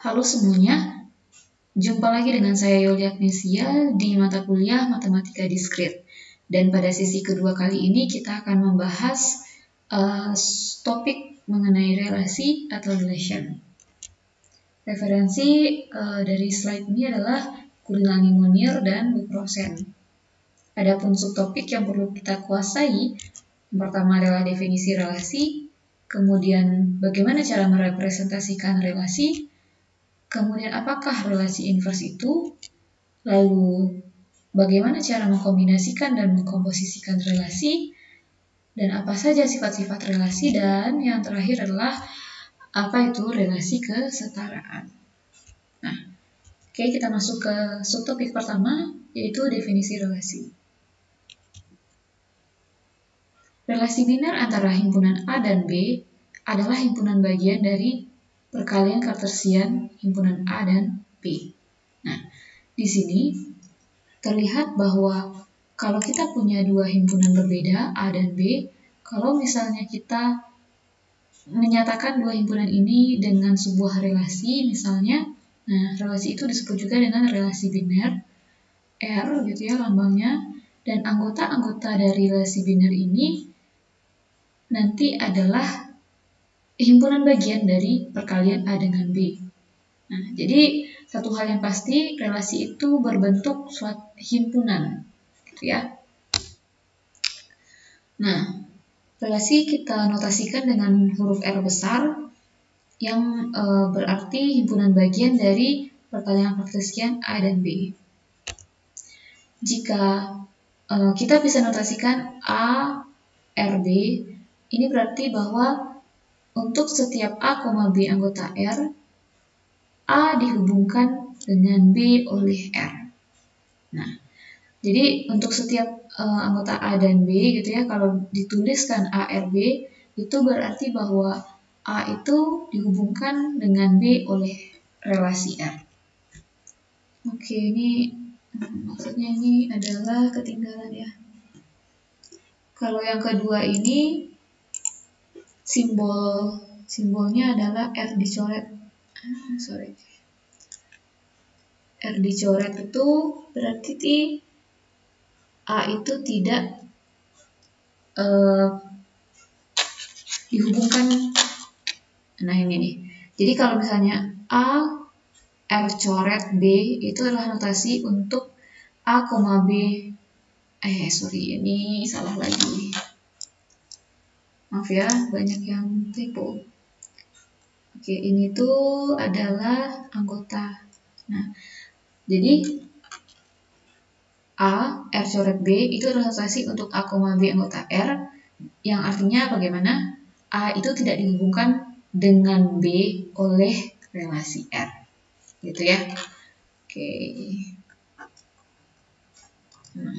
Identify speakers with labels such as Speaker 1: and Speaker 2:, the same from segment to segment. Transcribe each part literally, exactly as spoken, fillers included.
Speaker 1: Halo semuanya, jumpa lagi dengan saya Yoli Agnesia di mata kuliah Matematika Diskrit. Dan pada sesi kedua kali ini kita akan membahas uh, topik mengenai relasi atau relation. Referensi uh, dari slide ini adalah Kurilangi Munir dan Bukrosen. Adapun subtopik yang perlu kita kuasai, yang pertama adalah definisi relasi, kemudian bagaimana cara merepresentasikan relasi, kemudian apakah relasi inverse itu, lalu bagaimana cara mengkombinasikan dan mengkomposisikan relasi, dan apa saja sifat-sifat relasi, dan yang terakhir adalah apa itu relasi kesetaraan. Nah, oke, kita masuk ke subtopik pertama, yaitu definisi relasi. Relasi biner antara himpunan A dan B adalah himpunan bagian dari perkalian kartesian himpunan A dan B. Nah, di sini terlihat bahwa kalau kita punya dua himpunan berbeda, A dan B, kalau misalnya kita menyatakan dua himpunan ini dengan sebuah relasi, misalnya, nah relasi itu disebut juga dengan relasi biner, R gitu ya lambangnya, dan anggota-anggota dari relasi biner ini nanti adalah himpunan bagian dari perkalian A dengan B. Nah, jadi satu hal yang pasti, relasi itu berbentuk suatu himpunan, gitu ya. Nah, relasi kita notasikan dengan huruf R besar, yang e, berarti himpunan bagian dari perkalian kartesian A dan B. Jika e, kita bisa notasikan A, R, B, ini berarti bahwa untuk setiap A, B anggota R, A dihubungkan dengan B oleh R. Nah, jadi untuk setiap uh, anggota A dan B gitu ya, kalau dituliskan A R B, itu berarti bahwa A itu dihubungkan dengan B oleh relasi R. Oke, ini maksudnya ini adalah ketinggalan ya. Kalau yang kedua ini simbol simbolnya adalah R dicoret. Ah, sorry. R dicoret itu berarti di A itu tidak uh, dihubungkan. Nah ini nih. Jadi kalau misalnya A R coret B itu adalah notasi untuk A, B. Eh sorry ini salah lagi. Maaf ya, banyak yang typo. Oke, ini tuh adalah anggota. Nah, jadi A, R coret B itu adalah notasi untuk A, B anggota R, yang artinya bagaimana? A itu tidak dihubungkan dengan B oleh relasi R. Gitu ya. Oke. Nah.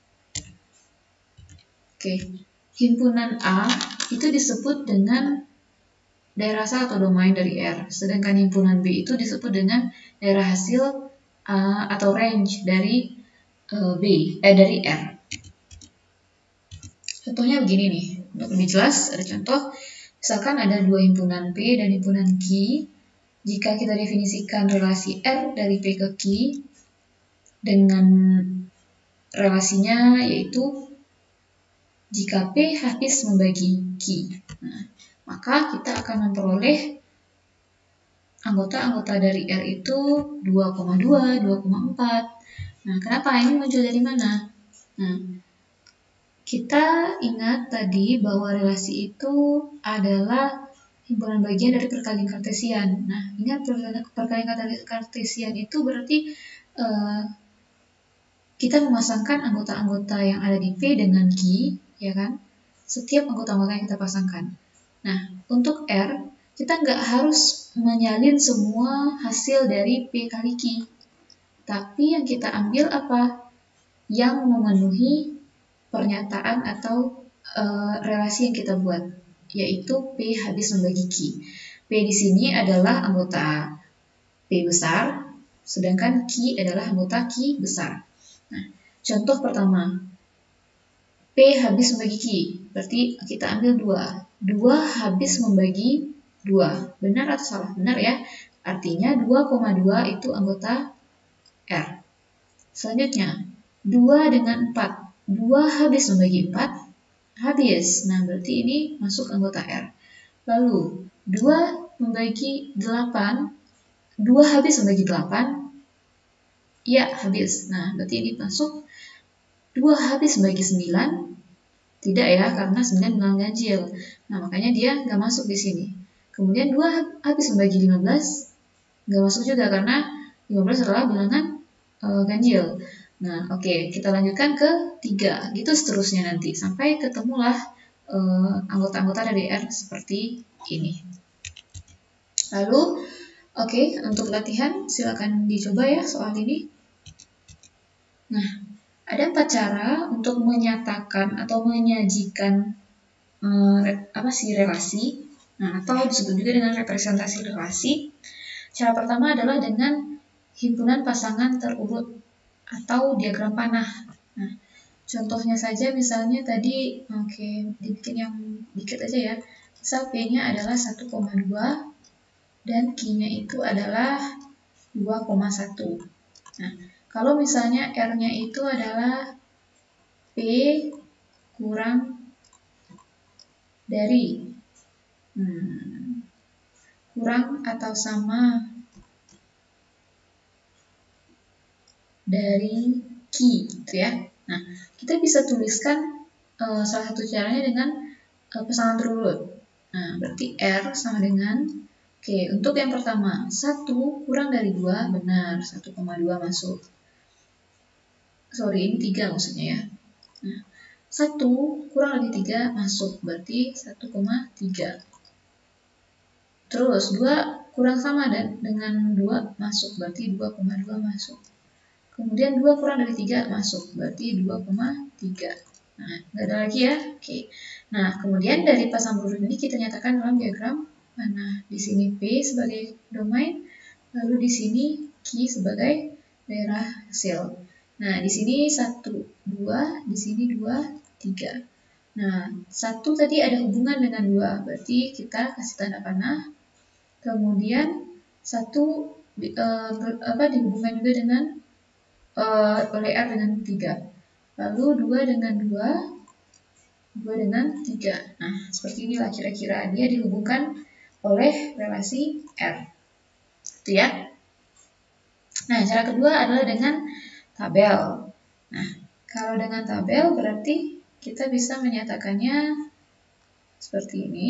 Speaker 1: Oke. Himpunan A itu disebut dengan daerah asal atau domain dari R, sedangkan himpunan B itu disebut dengan daerah hasil uh, atau range dari uh, B, eh dari R. Contohnya begini nih, untuk lebih jelas ada contoh, misalkan ada dua himpunan P dan himpunan Q. Jika kita definisikan relasi R dari P ke Q dengan relasinya yaitu jika P habis membagi Q. Nah, maka kita akan memperoleh anggota-anggota dari R itu dua koma dua, dua koma empat. Nah, kenapa ini muncul dari mana? Nah, kita ingat tadi bahwa relasi itu adalah himpunan bagian dari perkalian kartesian. Nah, ingat perkalian kartesian itu berarti uh, kita memasangkan anggota-anggota yang ada di P dengan Q, ya kan? Setiap anggota-anggota yang kita pasangkan. Nah, untuk R, kita nggak harus menyalin semua hasil dari P kali Q. Tapi yang kita ambil apa? Yang memenuhi pernyataan atau e, relasi yang kita buat, yaitu P habis membagi Q. P di sini adalah anggota P besar, sedangkan Q adalah anggota Q besar. Nah, contoh pertama, P habis membagi Q, berarti kita ambil dua. dua habis membagi dua. Benar atau salah? Benar ya. Artinya dua koma dua itu anggota R. Selanjutnya, dua dengan empat. dua habis membagi empat, habis. Nah, berarti ini masuk anggota R. Lalu, dua membagi delapan, dua habis membagi delapan, ya habis. Nah, berarti ini masuk. dua habis membagi sembilan, tidak ya, karena sembilan bilangan ganjil. Nah, makanya dia nggak masuk di sini. Kemudian dua habis membagi lima belas, nggak masuk juga karena lima belas adalah bilangan e, ganjil. Nah, oke, okay, kita lanjutkan ke tiga, gitu seterusnya nanti, sampai ketemulah anggota-anggota dari R seperti ini. Lalu, oke, okay, untuk latihan silakan dicoba ya soal ini. Nah, ada empat cara untuk menyatakan atau menyajikan eh, apa sih relasi, nah atau disebut juga dengan representasi relasi. Cara pertama adalah dengan himpunan pasangan terurut atau diagram panah. Nah, contohnya saja misalnya tadi, oke, okay, dibikin yang dikit aja ya. Misal P-nya adalah satu koma dua dan Q-nya itu adalah dua koma satu. Nah, kalau misalnya R-nya itu adalah P kurang dari hmm, kurang atau sama dari Q, gitu ya. Nah, kita bisa tuliskan uh, salah satu caranya dengan uh, pasangan terurut. Nah, berarti R sama dengan, oke, okay, untuk yang pertama, satu kurang dari dua, benar, satu koma dua masuk. Sorry, ini tiga maksudnya ya. Nah, satu kurang dari tiga masuk, berarti satu koma tiga. Terus, dua kurang sama dan dengan dua masuk, berarti dua koma dua masuk. Kemudian dua kurang dari tiga masuk, berarti dua koma tiga. Nah, nggak ada lagi ya. Oke. Nah, kemudian dari pasang urut ini kita nyatakan dalam diagram mana. Di sini P sebagai domain, lalu di sini Q sebagai daerah hasil. Nah, di sini satu, dua, di sini dua, tiga. Nah, satu tadi ada hubungan dengan dua, berarti kita kasih tanda panah. Kemudian satu eh, apa dihubungkan juga dengan eh, oleh R dengan tiga. Lalu dua dengan dua, dua dengan tiga. Nah, seperti inilah kira-kira dia dihubungkan oleh relasi R. Itu ya. Nah, cara kedua adalah dengan tabel. Nah, kalau dengan tabel berarti kita bisa menyatakannya seperti ini.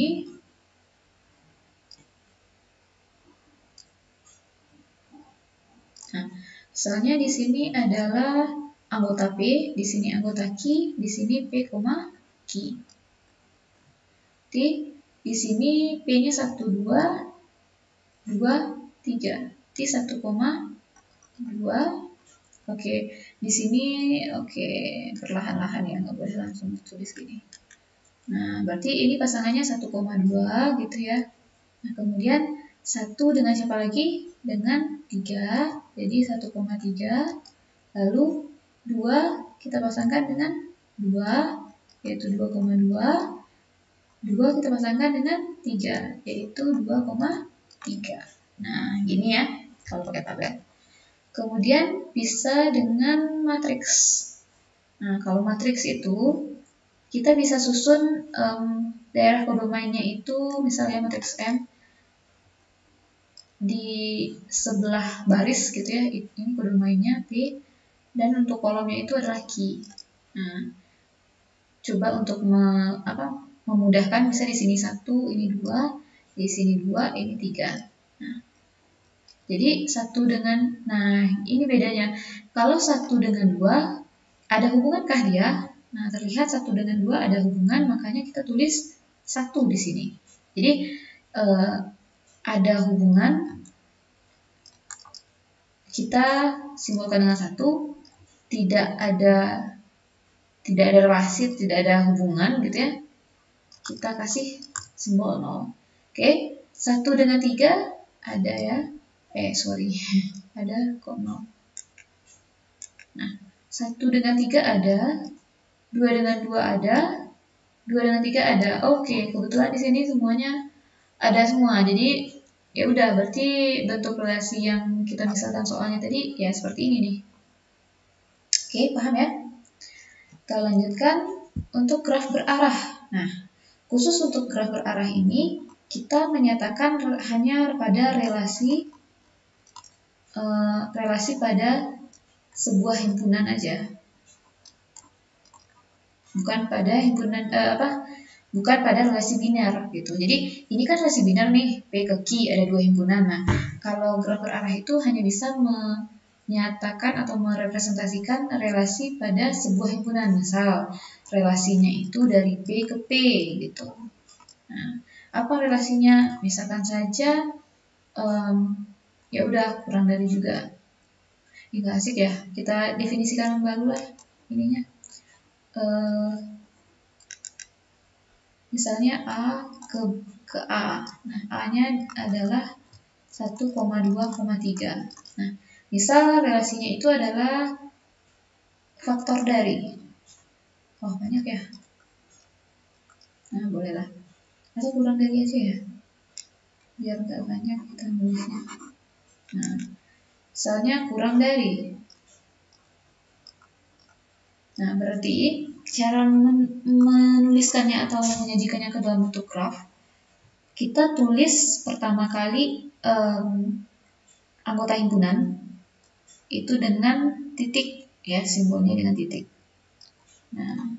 Speaker 1: Nah, misalnya di sini adalah anggota P, di sini anggota Q, di sini P, Q. Jadi, di sini P-nya satu, dua, dua, tiga. Jadi satu koma dua. Oke, di sini oke perlahan-lahan ya, nggak boleh langsung tulis gini. Nah, berarti ini pasangannya satu koma dua gitu ya. Nah, kemudian satu dengan siapa lagi? Dengan tiga, jadi satu koma tiga. Lalu dua kita pasangkan dengan dua, yaitu dua koma dua. dua kita pasangkan dengan tiga, yaitu dua koma tiga. Nah, gini ya kalau pakai tabel. Kemudian bisa dengan matriks. Nah, kalau matriks itu kita bisa susun um, daerah kodomainnya itu misalnya matriks M di sebelah baris gitu ya. Ini kodomainnya P dan untuk kolomnya itu adalah Q. Nah, coba untuk me, apa, memudahkan bisa di sini satu, ini dua, di sini dua, ini tiga. Nah, jadi satu dengan, nah ini bedanya. Kalau satu dengan dua, ada hubungankah dia? Nah, terlihat satu dengan dua ada hubungan, makanya kita tulis satu di sini. Jadi eh, ada hubungan, kita simbolkan dengan satu, tidak ada tidak ada relasi, tidak ada hubungan gitu ya. Kita kasih simbol nol. Oke, satu dengan tiga ada ya. Eh, sorry, ada kok nol. Nah, satu dengan tiga ada, dua dengan dua ada, dua dengan tiga ada. Oke, kebetulan di sini semuanya ada semua. Jadi Ya udah, berarti bentuk relasi yang kita misalkan soalnya tadi ya seperti ini nih. Oke, paham ya? Kita lanjutkan untuk graf berarah. Nah, khusus untuk graf berarah ini, kita menyatakan hanya pada relasi uh, relasi pada sebuah himpunan aja, bukan pada himpunan uh, apa? Bukan pada relasi biner gitu. Jadi ini kan relasi biner nih, P ke Q ada dua himpunan. Nah, kalau graf berarah itu hanya bisa menyatakan atau merepresentasikan relasi pada sebuah himpunan. Misal relasinya itu dari P ke P gitu. Nah, apa relasinya? Misalkan saja um, ya udah kurang dari juga. Ini gak asik ya. Kita definisikan yang baru lah ininya. Uh, misalnya A ke ke A. Nah, A-nya adalah satu koma dua koma tiga. Nah, misal relasinya itu adalah faktor dari. Oh, banyak ya. Nah, bolehlah. Atau kurang dari aja ya. Biar nggak banyak kita nulisnya. Nah, misalnya kurang dari. Nah, berarti cara menuliskannya atau menyajikannya ke dalam bentuk graf, kita tulis pertama kali um, anggota himpunan itu dengan titik, ya, simbolnya dengan titik. Nah,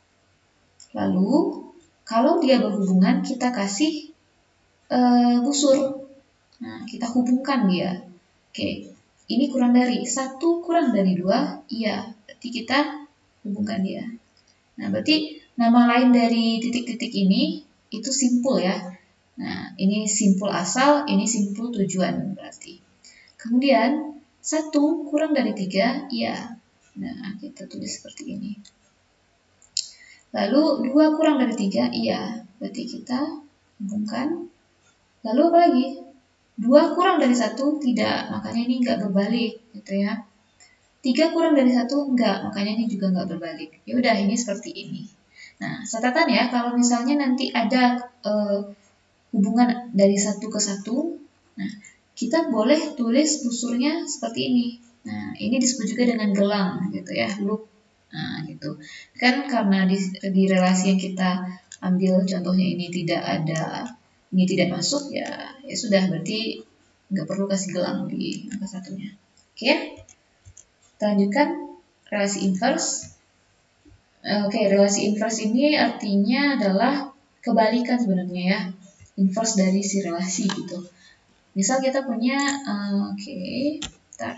Speaker 1: lalu kalau dia berhubungan kita kasih uh, busur. Nah, kita hubungkan dia. Oke, ini kurang dari satu kurang dari dua, iya. Berarti kita hubungkan dia. Nah, berarti nama lain dari titik-titik ini itu simpul ya. Nah, ini simpul asal, ini simpul tujuan berarti. Kemudian satu kurang dari tiga, iya. Nah, kita tulis seperti ini. Lalu dua kurang dari tiga, iya. Berarti kita hubungkan. Lalu apa lagi? dua kurang dari satu, tidak. Makanya ini enggak berbalik, gitu ya. tiga kurang dari satu, enggak. Makanya ini juga enggak berbalik. Ya udah, ini seperti ini. Nah, catatan ya, kalau misalnya nanti ada uh, hubungan dari satu ke satu, nah, kita boleh tulis busurnya seperti ini. Nah, ini disebut juga dengan gelang, gitu ya, loop. Nah, gitu. Kan karena di, di relasi yang kita ambil contohnya ini tidak ada, ini tidak masuk, ya ya sudah, berarti nggak perlu kasih gelang di angka satunya. Oke ya? Kita lanjutkan relasi inverse. Oke, relasi inverse ini artinya adalah kebalikan sebenarnya ya. Inverse dari si relasi gitu. Misal kita punya, uh, oke, okay, bentar.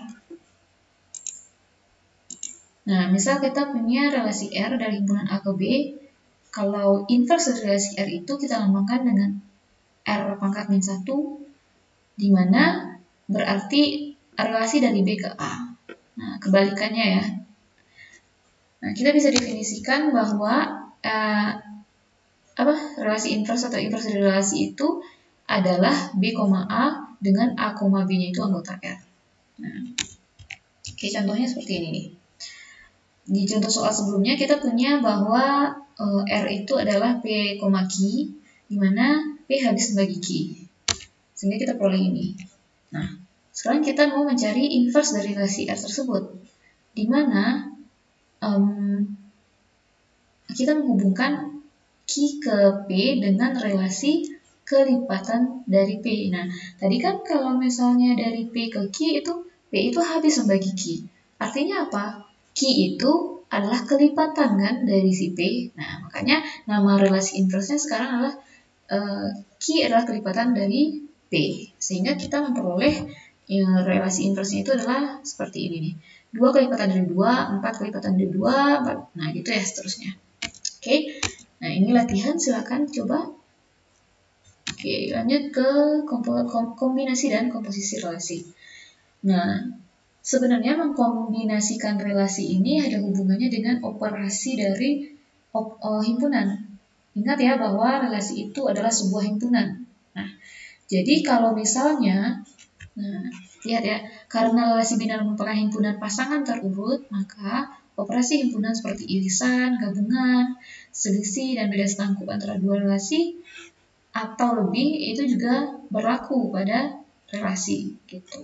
Speaker 1: Nah, misal kita punya relasi R dari himpunan A ke B. Kalau inverse dari relasi R itu kita lambangkan dengan R pangkat min satu, di mana berarti relasi dari B ke A. Nah, kebalikannya ya. Nah, kita bisa definisikan bahwa uh, apa relasi inverse atau inverse dari relasi itu adalah B, A dengan A, B-nya itu anggota R. Nah, oke, contohnya seperti ini nih. Di contoh soal sebelumnya kita punya bahwa uh, R itu adalah P, Q, di mana P habis membagi Q. Sehingga kita peroleh ini. Nah, sekarang kita mau mencari inverse dari relasi R tersebut, di mana um, kita menghubungkan Q ke P dengan relasi kelipatan dari P. Nah, tadi kan kalau misalnya dari P ke Q itu, P itu habis membagi Q. Artinya apa? Q itu adalah kelipatan kan dari si P. Nah, makanya nama relasi inverse-nya sekarang adalah uh, Q adalah kelipatan dari P. Sehingga kita memperoleh ya, relasi inverse-nya itu adalah seperti ini nih. dua kelipatan dari dua, empat kelipatan dari dua, empat. Nah, gitu ya seterusnya. Oke. Nah, ini latihan, silakan coba. Oke, lanjut ke kombinasi dan komposisi relasi. Nah, sebenarnya mengkombinasikan relasi ini ada hubungannya dengan operasi dari op, uh, himpunan. Ingat ya bahwa relasi itu adalah sebuah himpunan. Nah, jadi kalau misalnya, nah, lihat ya, karena relasi biner merupakan himpunan pasangan terurut, maka operasi himpunan seperti irisan, gabungan, selisih, dan beda setangkup antara dua relasi atau lebih itu juga berlaku pada relasi gitu.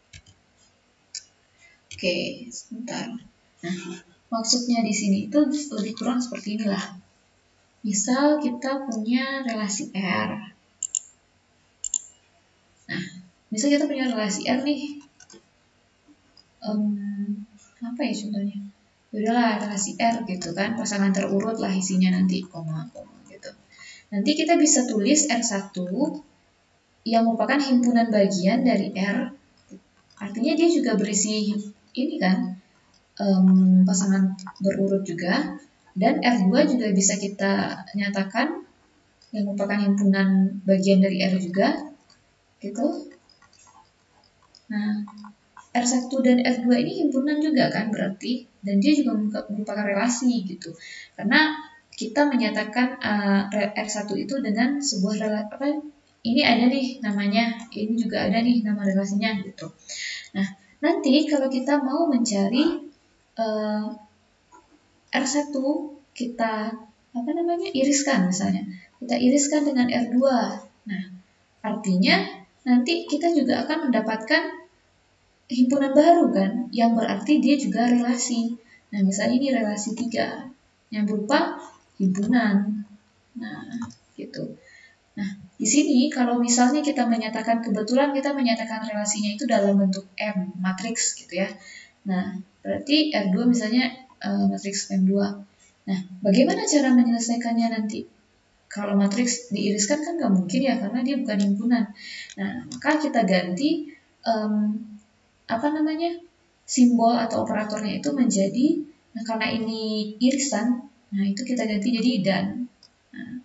Speaker 1: Oke, sebentar. Nah, maksudnya di sini itu lebih kurang seperti inilah. Misal kita punya relasi R. Nah, misal kita punya relasi R nih. Um, apa ya contohnya? Udahlah relasi R gitu kan, pasangan terurut lah isinya nanti, koma, koma gitu. Nanti kita bisa tulis R satu yang merupakan himpunan bagian dari R. Artinya dia juga berisi ini kan, um, pasangan berurut juga. Dan R dua juga bisa kita nyatakan yang merupakan himpunan bagian dari R juga. Gitu. Nah, R satu dan R dua ini himpunan juga kan berarti, dan dia juga merupakan relasi gitu. Karena kita menyatakan uh, R satu itu dengan sebuah relasi, apa, ini ada nih namanya, ini juga ada nih nama relasinya gitu. Nah, nanti kalau kita mau mencari uh, R satu, kita apa namanya iriskan misalnya. Kita iriskan dengan R dua. Nah, artinya nanti kita juga akan mendapatkan himpunan baru kan, yang berarti dia juga relasi. Nah, misalnya ini relasi tiga yang berupa himpunan. Nah, gitu. Nah, di sini kalau misalnya kita menyatakan, kebetulan kita menyatakan relasinya itu dalam bentuk M, matriks gitu ya. Nah, berarti R dua misalnya uh, matriks M dua. Nah, bagaimana cara menyelesaikannya nanti? Kalau matriks diiriskan kan nggak mungkin ya, karena dia bukan himpunan. Nah, maka kita ganti um, apa namanya simbol atau operatornya itu menjadi, nah karena ini irisan, nah itu kita ganti jadi dan. Nah,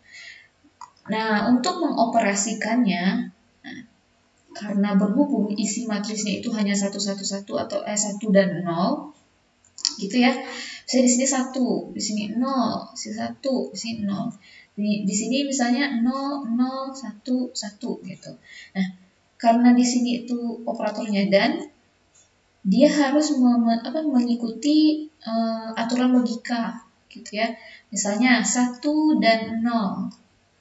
Speaker 1: nah untuk mengoperasikannya, nah, karena berhubung isi matriksnya itu hanya satu satu satu atau eh, satu dan nol, gitu ya. Misalnya di sini satu, di sini nol, di sini satu, di sini nol. Di, di sini misalnya nol, nol, satu, satu gitu. Nah, karena di sini itu operatornya dan, dia harus mem, apa, mengikuti uh, aturan logika gitu ya. Misalnya satu dan nol.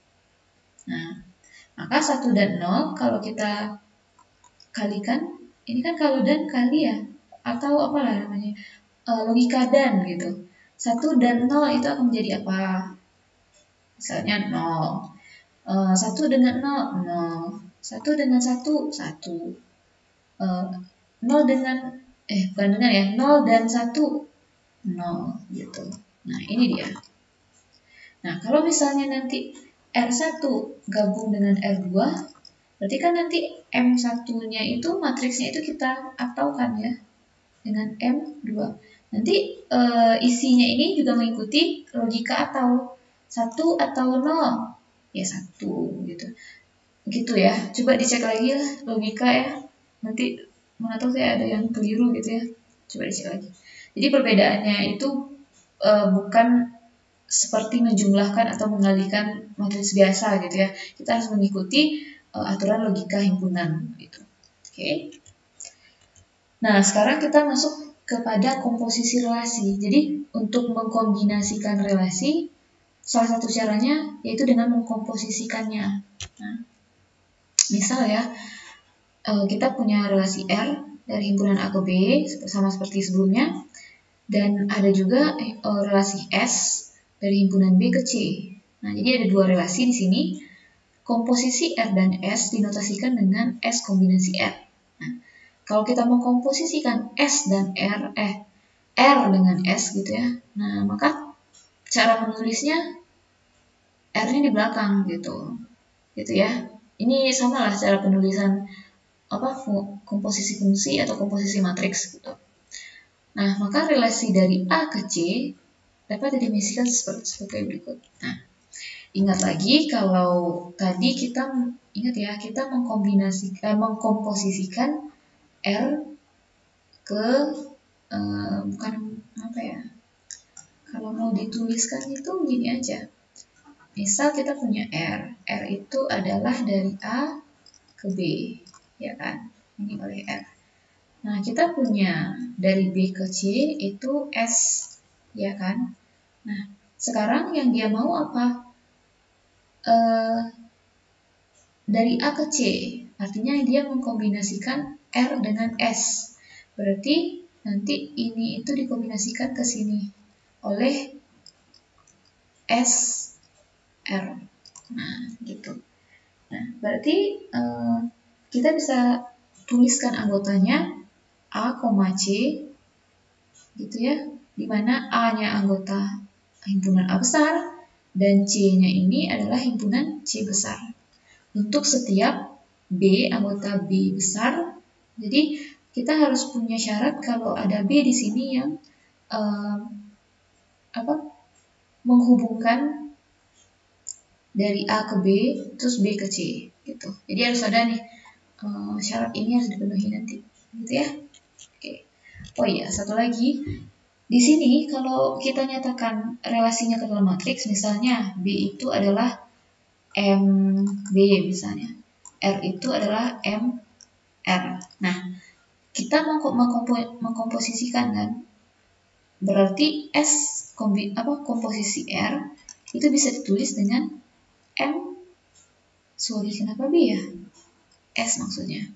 Speaker 1: Nah, maka satu dan nol kalau kita kalikan, ini kan kalau dan kali ya, atau apalah namanya, uh, logika dan gitu. satu dan nol itu akan menjadi apa? Misalnya nol. Uh, satu dengan nol, nol. satu dengan satu, satu. Uh, nol dengan eh bukan dengan ya, nol dan satu, nol gitu. Nah, ini dia. Nah, kalau misalnya nanti R satu gabung dengan R dua, berarti kan nanti M satu-nya itu matriksnya itu kita ataukan ya dengan M dua. Nanti e, isinya ini juga mengikuti logika atau satu atau nol. Ya satu gitu. Gitu ya. Coba dicek lagi lah logika ya. Nanti mana tahu saya ada yang keliru gitu ya. Coba dicek lagi. Jadi perbedaannya itu e, bukan seperti menjumlahkan atau mengalihkan matriks biasa gitu ya. Kita harus mengikuti e, aturan logika himpunan gitu. Oke. Okay. Nah, sekarang kita masuk kepada komposisi relasi. Jadi, untuk mengkombinasikan relasi, salah satu caranya yaitu dengan mengkomposisikannya. Nah, misal ya, e, kita punya relasi R dari himpunan A ke B, sama seperti sebelumnya. Dan ada juga e, relasi S dari himpunan B ke C. Nah, jadi ada dua relasi di sini. Komposisi R dan S dinotasikan dengan S kombinasi R. Nah, kalau kita mau komposisikan S dan R, eh R dengan S gitu ya. Nah, maka cara menulisnya R-nya di belakang gitu. Gitu ya. Ini sama lah cara penulisan apa komposisi fungsi atau komposisi matriks gitu. Nah, maka relasi dari A ke C dapat didefinisikan seperti berikut. Nah, ingat lagi kalau tadi kita ingat ya, kita mengkombinasikan, eh, mengkomposisikan R ke eh, bukan apa ya? Kalau mau dituliskan itu gini aja. Misal kita punya R, R itu adalah dari A ke B, ya kan? Ini oleh R. Nah, kita punya dari B ke C itu S, ya kan? Nah, sekarang yang dia mau apa? Uh, dari A ke C, artinya dia mengkombinasikan R dengan S. Berarti nanti ini itu dikombinasikan ke sini oleh S R. Nah, gitu. Nah, berarti eh, kita bisa tuliskan anggotanya A, C, gitu ya, dimana A-nya anggota himpunan A besar dan C-nya ini adalah himpunan C besar. Untuk setiap B, anggota B besar, jadi kita harus punya syarat kalau ada B di sini yang eh, apa menghubungkan dari A ke B, terus B ke C, gitu. Jadi harus ada nih uh, syarat ini harus dipenuhi nanti, gitu ya. Oke. Oh iya, satu lagi. Di sini kalau kita nyatakan relasinya ke dalam matriks, misalnya B itu adalah M B misalnya, R itu adalah M R. Nah, kita mau mengkompo mengkomposisikan kan, berarti S kombi apa komposisi R itu bisa ditulis dengan M, sorry kenapa B ya? S maksudnya.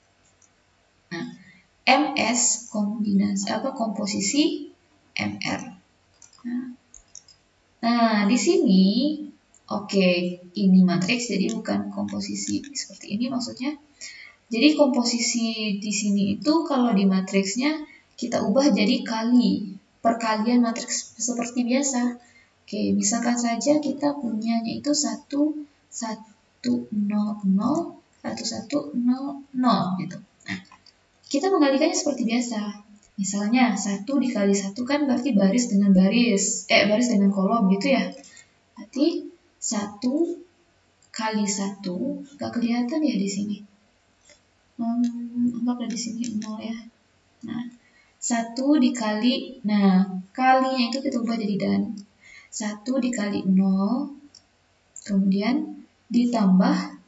Speaker 1: Nah, M S kombinasi apa komposisi M R. Nah, nah di sini oke, okay, ini matriks jadi bukan komposisi seperti ini maksudnya. Jadi komposisi di sini itu kalau di matriksnya kita ubah jadi kali, perkalian matriks seperti biasa. Oke, okay, misalkan saja kita punyanya itu satu satu nol nol satu satu nol nol gitu. Nah, kita mengalikannya seperti biasa. Misalnya satu dikali satu kan berarti baris dengan baris, eh baris dengan kolom gitu ya. Berarti satu kali satu, gak kelihatan ya di sini. Hmm, anggaplah di sini nol ya. Nah, satu dikali, nah kalinya itu kita ubah jadi dan. satu dikali nol, kemudian ditambah,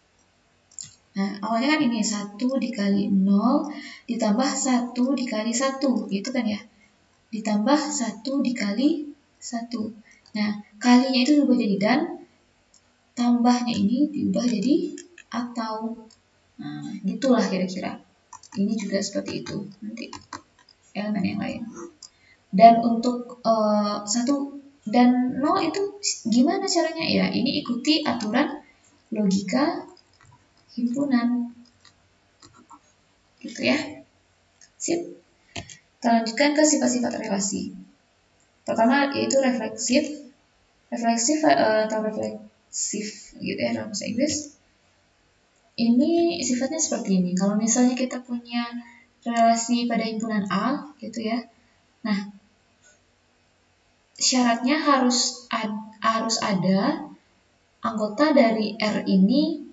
Speaker 1: nah awalnya kan ini satu dikali nol ditambah satu dikali satu, gitu kan ya. Ditambah satu dikali satu. Nah, kalinya itu diubah jadi dan, tambahnya ini diubah jadi atau. Nah, gitulah kira-kira. Ini juga seperti itu nanti elemen yang lain. Dan untuk uh, satu dan nol itu gimana caranya ya? Ini ikuti aturan logika himpunan. Gitu ya. Sip. Kita lanjutkan ke sifat-sifat relasi. Pertama yaitu refleksif. Refleksif uh, atau refleksif gitu ya dalam bahasa Inggris. Ini sifatnya seperti ini. Kalau misalnya kita punya relasi pada himpunan A gitu ya. Nah, syaratnya harus ad, harus ada anggota dari R ini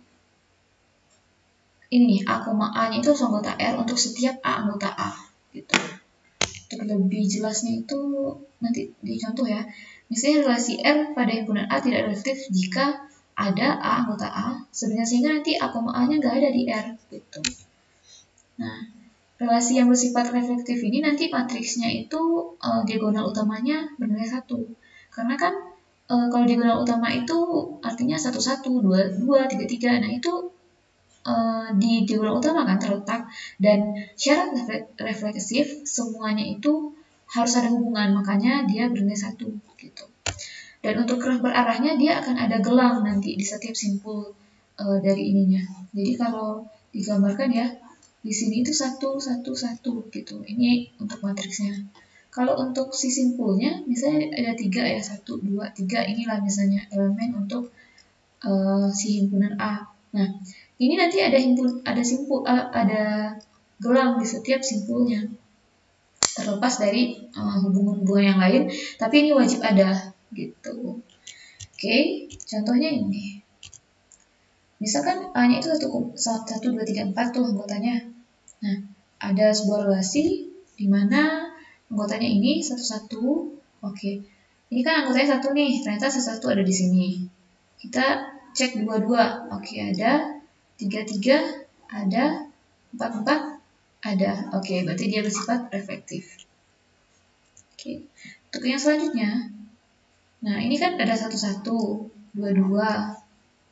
Speaker 1: ini nih, A, A-nya itu harus anggota R untuk setiap A anggota A gitu. Untuk lebih jelasnya itu nanti dicontoh ya. Misalnya relasi R pada himpunan A tidak reflektif jika ada A anggota A, sebenarnya sehingga nanti A, A-nya nggak ada di R gitu. Nah, relasi yang bersifat reflektif ini nanti matriksnya itu uh, diagonal utamanya bernilai satu. Karena kan uh, kalau diagonal utama itu artinya satu satu, dua dua, tiga tiga. Nah, itu uh, di diagonal utama kan terletak, dan syarat refleksif semuanya itu harus ada hubungan, makanya dia bernilai satu gitu. Dan untuk kerah berarahnya dia akan ada gelang nanti di setiap simpul uh, dari ininya. Jadi kalau digambarkan ya, di sini itu satu satu satu gitu. Ini untuk matriksnya. Kalau untuk si simpulnya, misalnya ada tiga ya, satu dua tiga, inilah misalnya elemen untuk uh, si himpunan A. Nah, ini nanti ada himpun, ada simpul, uh, ada gelang di setiap simpulnya. Terlepas dari hubungan-hubungan uh, yang lain, tapi ini wajib ada gitu. Oke, contohnya ini. Misalkan A-nya itu satu, dua, tiga, empat tuh anggotanya. Nah, ada sebuah relasi di mana anggotanya ini satu satu. Oke, ini kan anggotanya satu nih, ternyata satu ada di sini. Kita cek dua dua. Oke, ada tiga tiga, ada empat empat, ada. Oke, berarti dia bersifat reflektif. Oke, untuk yang selanjutnya, nah ini kan ada satu satu, dua dua,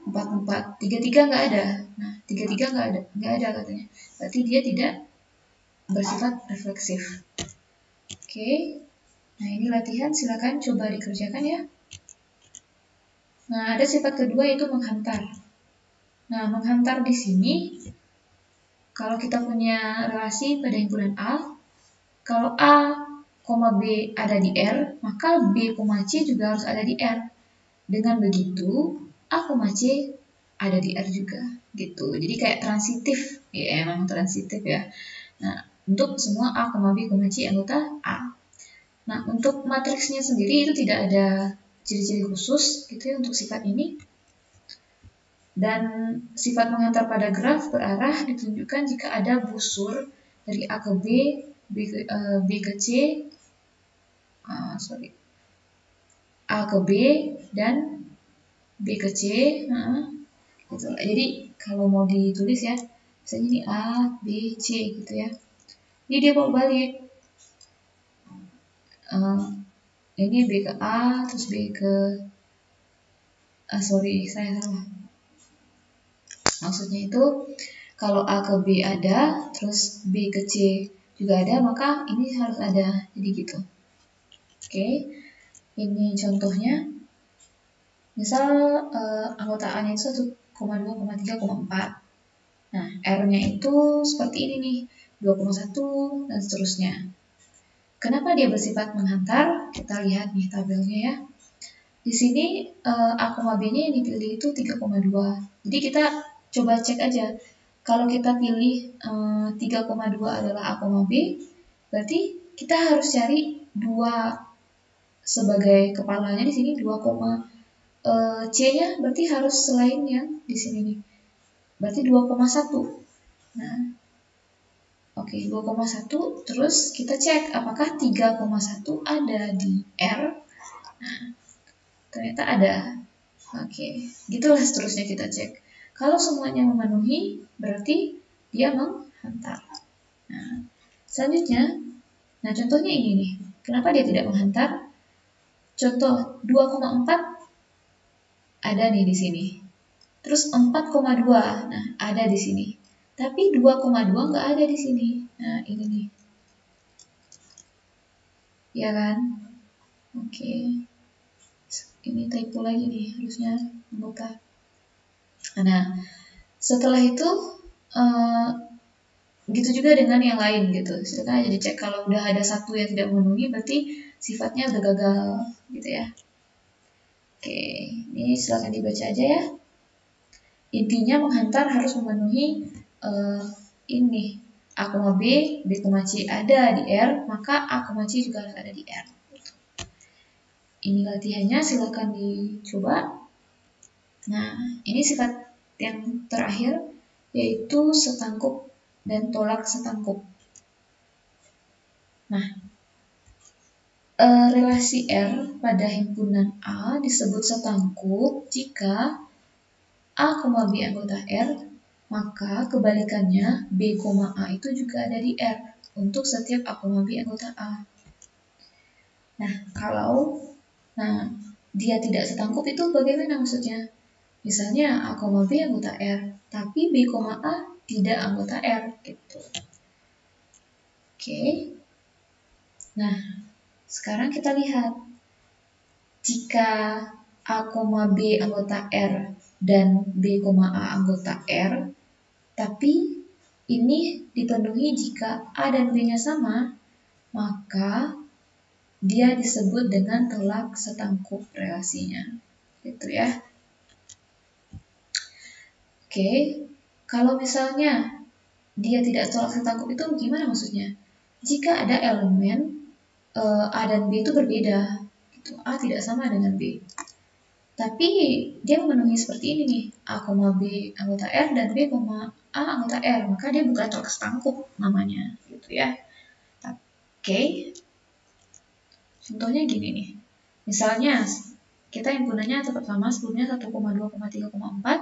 Speaker 1: empat puluh empat. tiga puluh tiga nggak ada. Nah, tiga puluh tiga nggak ada, nggak ada katanya. Berarti dia tidak bersifat refleksif. Oke. Nah, ini latihan, silakan coba dikerjakan ya. Nah, ada sifat kedua yaitu menghantar. Nah, menghantar di sini kalau kita punya relasi pada himpunan A, kalau A, B ada di R, maka B, C juga harus ada di R. Dengan begitu, A, C ada di R juga, gitu. Jadi kayak transitif, ya emang transitif ya. Nah, untuk semua A, B, C anggota A. Nah, untuk matriksnya sendiri itu tidak ada ciri-ciri khusus gitu ya untuk sifat ini. Dan sifat menghantar pada graf berarah ditunjukkan jika ada busur dari A ke B, B ke, uh, B ke C, uh, sorry, A ke B dan B ke C, uh, gitu. Jadi kalau mau ditulis ya, misalnya ini A, B, C gitu ya. Ini dia bolak balik. Uh, ini B ke A, terus B ke, uh, sorry saya salah. Maksudnya itu kalau A ke B ada, terus B ke C juga ada, maka ini harus ada. Jadi gitu. Oke, ini contohnya. Misal eh, anggota A-nya itu satu koma dua, tiga, empat. Nah, R-nya itu seperti ini nih, dua koma satu dan seterusnya. Kenapa dia bersifat menghantar? Kita lihat nih tabelnya ya. Di sini eh, A, B-nya yang dipilih itu tiga koma dua. Jadi kita coba cek aja. Kalau kita pilih eh, tiga koma dua adalah A, B, berarti kita harus cari dua sebagai kepalanya di sini dua, eh, C-nya berarti harus selain yang di sini nih. Berarti dua koma satu. Nah, oke, okay, dua koma satu. Terus kita cek apakah tiga koma satu ada di R. Nah, ternyata ada. Oke, okay. Gitulah seterusnya kita cek. Kalau semuanya memenuhi, berarti dia menghantar. Nah, selanjutnya, nah contohnya ini nih. Kenapa dia tidak menghantar? Contoh dua koma empat ada nih di sini. Terus empat koma dua, nah ada di sini. Tapi dua koma dua nggak ada di sini. Nah ini nih. Ya kan? Oke. Ini typo lagi nih, harusnya buka. Nah, setelah itu uh, gitu juga dengan yang lain gitu. Silakan aja dicek kalau udah ada satu yang tidak memenuhi, berarti sifatnya udah gagal gitu ya. Oke, ini silakan dibaca aja ya. Intinya menghantar harus memenuhi uh, ini A, B, B, C ada di R, maka A, C juga harus ada di R. Ini latihannya, silakan dicoba. Nah, ini sifat yang terakhir, yaitu setangkup dan tolak setangkup. Nah, uh, relasi R pada himpunan A disebut setangkup jika A, B anggota R, maka kebalikannya B, A itu juga ada di R untuk setiap A, B anggota A. Nah, kalau nah dia tidak setangkup itu bagaimana maksudnya? Misalnya A, B anggota R, tapi B, A tidak anggota R gitu. Oke. Nah, sekarang kita lihat jika A, B anggota R dan B, A anggota R, tapi ini dipenuhi jika A dan B-nya sama, maka dia disebut dengan tolak setangkup relasinya. Gitu ya. Oke, kalau misalnya dia tidak tolak setangkup itu gimana maksudnya? Jika ada elemen uh, A dan B itu berbeda, gitu. A tidak sama dengan B. Tapi dia memenuhi seperti ini nih, A, B anggota R dan B, A anggota R, maka dia bukan tolak setangkup namanya, gitu ya. Oke, contohnya gini nih, misalnya kita himpunannya tetap sama, sebelumnya satu koma dua, tiga koma empat.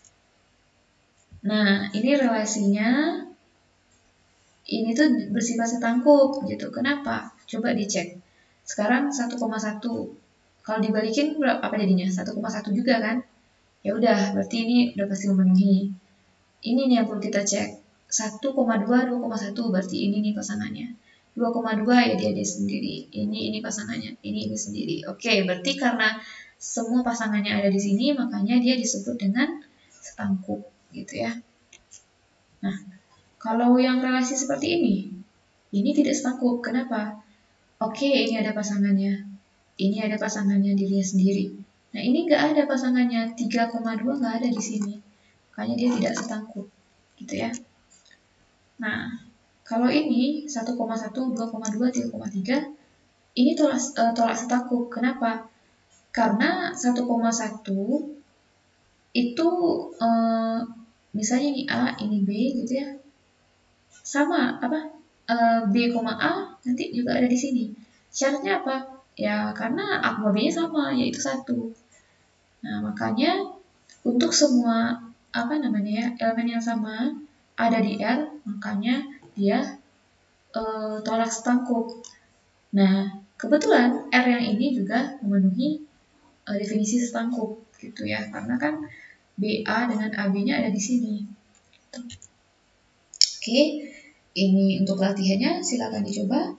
Speaker 1: Nah, ini relasinya, ini tuh bersifat setangkup, gitu. Kenapa? Coba dicek. Sekarang satu koma satu, kalau dibalikin apa jadinya? satu koma satu juga kan? Ya udah, berarti ini udah pasti memenuhi. Ini nih yang perlu kita cek. satu koma dua, dua koma satu berarti ini nih pasangannya. dua koma dua ya dia dia sendiri. Ini ini pasangannya. Ini ini sendiri. Oke, berarti karena semua pasangannya ada di sini, makanya dia disebut dengan setangkup gitu ya. Nah, kalau yang relasi seperti ini, ini tidak setangkup. Kenapa? Oke, ini ada pasangannya. Ini ada pasangannya dirinya sendiri. Nah, ini nggak ada pasangannya. tiga koma dua nggak ada di sini. Makanya dia tidak setangkup. Gitu ya. Nah, kalau ini satu koma satu, dua koma dua, tiga koma tiga, ini tolak, uh, tolak setangkup. Kenapa? Karena satu koma satu itu uh, misalnya ini A, ini B gitu ya. Sama apa? Uh, B, A nanti juga ada di sini. Syaratnya apa? Ya karena A, B-nya sama, yaitu satu. Nah, makanya untuk semua apa namanya ya, elemen yang sama ada di R, makanya dia e, tolak setangkup. Nah, kebetulan R yang ini juga memenuhi e, definisi setangkup gitu ya, karena kan B A dengan A B-nya ada di sini. Gitu. Oke, ini untuk latihannya, silakan dicoba.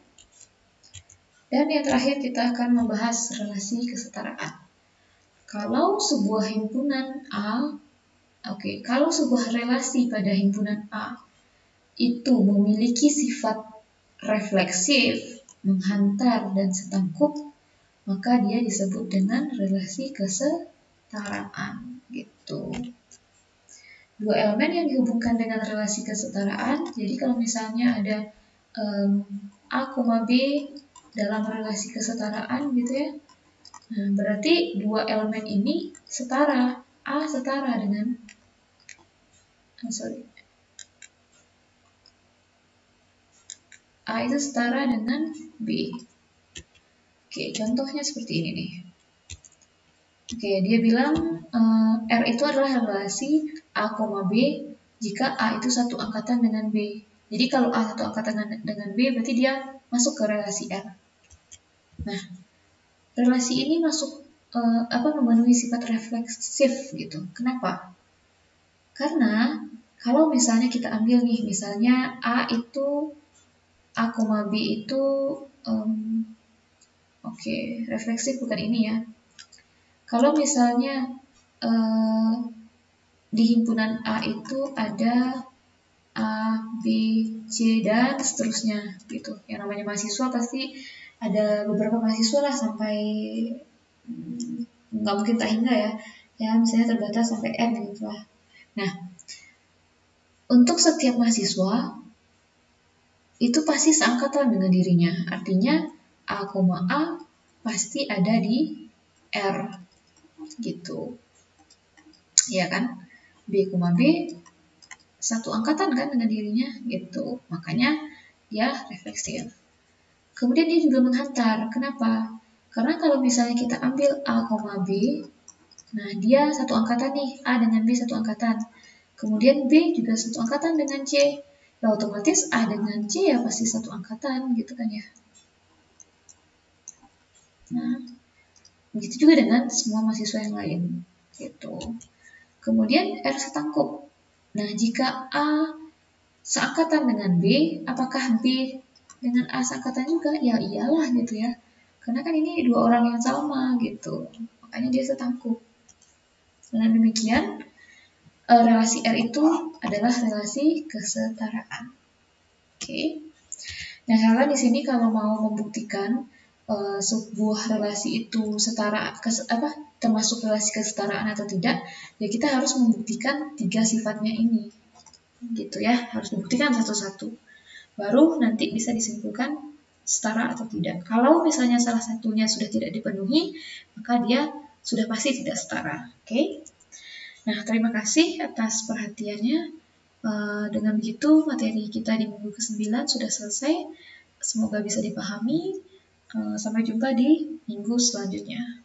Speaker 1: Dan yang terakhir kita akan membahas relasi kesetaraan. Kalau sebuah himpunan A, oke, okay, kalau sebuah relasi pada himpunan A itu memiliki sifat refleksif, menghantar, dan setangkup, maka dia disebut dengan relasi kesetaraan, gitu. Dua elemen yang dihubungkan dengan relasi kesetaraan, jadi kalau misalnya ada um, A, B dalam relasi kesetaraan gitu ya, nah, berarti dua elemen ini setara. A setara dengan oh, sorry. A itu setara dengan B. Oke, contohnya seperti ini nih. Oke, dia bilang uh, R itu adalah relasi A, B jika A itu satu angkatan dengan B. Jadi kalau A satu angkatan dengan B, berarti dia masuk ke relasi R. Nah, relasi ini masuk uh, apa memenuhi sifat refleksif gitu. Kenapa? Karena kalau misalnya kita ambil nih, misalnya A itu A, B itu um, oke, okay, refleksif bukan ini ya. Kalau misalnya uh, di himpunan A itu ada A, B, C dan seterusnya gitu. Yang namanya mahasiswa pasti ada beberapa mahasiswa lah sampai nggak mungkin tak hingga ya. Ya misalnya terbatas sampai N gitu lah. Nah, untuk setiap mahasiswa itu pasti seangkatan dengan dirinya. Artinya A, A pasti ada di R gitu. Ya kan? B, B satu angkatan kan dengan dirinya gitu. Makanya dia refleksif. Kemudian dia juga menghantar. Kenapa? Karena kalau misalnya kita ambil A, B, nah dia satu angkatan nih, A dengan B satu angkatan. Kemudian B juga satu angkatan dengan C. Ya otomatis A dengan C ya pasti satu angkatan gitu kan ya. Nah, begitu juga dengan semua mahasiswa yang lain gitu. Kemudian R setangkup. Nah, jika A seangkatan dengan B, apakah B dengan A seangkatan juga? Ya iyalah gitu ya. Karena kan ini dua orang yang sama gitu. Makanya dia setangkup. Dengan demikian, relasi R itu adalah relasi kesetaraan. Oke. Okay. Nah, kalian di sini kalau mau membuktikan uh, sebuah relasi itu setara kes, apa termasuk relasi kesetaraan atau tidak, ya kita harus membuktikan tiga sifatnya ini. Gitu ya, harus dibuktikan satu-satu. Baru nanti bisa disimpulkan setara atau tidak. Kalau misalnya salah satunya sudah tidak dipenuhi, maka dia sudah pasti tidak setara. Oke. Okay? Nah, terima kasih atas perhatiannya. Dengan begitu, materi kita di minggu kesembilan sudah selesai. Semoga bisa dipahami. Sampai jumpa di minggu selanjutnya.